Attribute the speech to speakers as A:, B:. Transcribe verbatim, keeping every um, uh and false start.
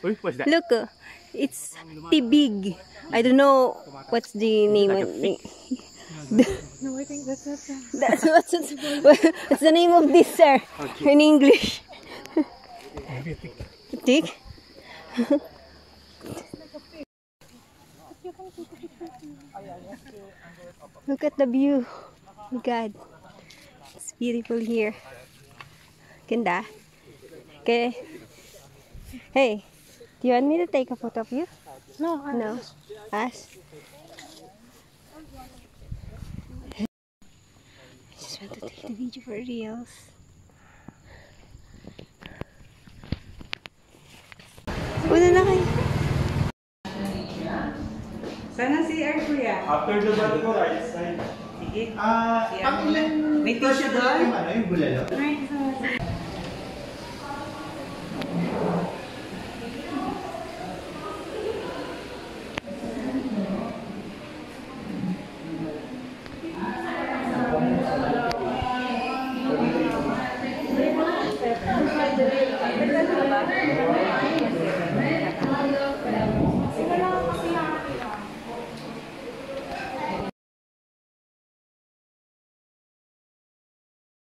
A: What's that?
B: Look, uh, it's tibig. I don't know what's the name.
A: Like
B: of
A: a
B: no, I think that's not that. That's what's, what's the name of this, sir? Okay. In English. Tick? Look at the view. Oh my God. It's beautiful here. Ganda. Okay. Hey, do you want me to take a photo of you?
C: No, I
B: No. Ask. I just want to take the video for reals. Una na kayo.
C: Sana si Air Kuya.
D: After the battle ko, right side.
C: Sige.
D: Ah,
C: Si
D: ang
C: ano?
D: ilan?
C: May tissue doon?
D: Yung ano, yung bulalo?
C: Right.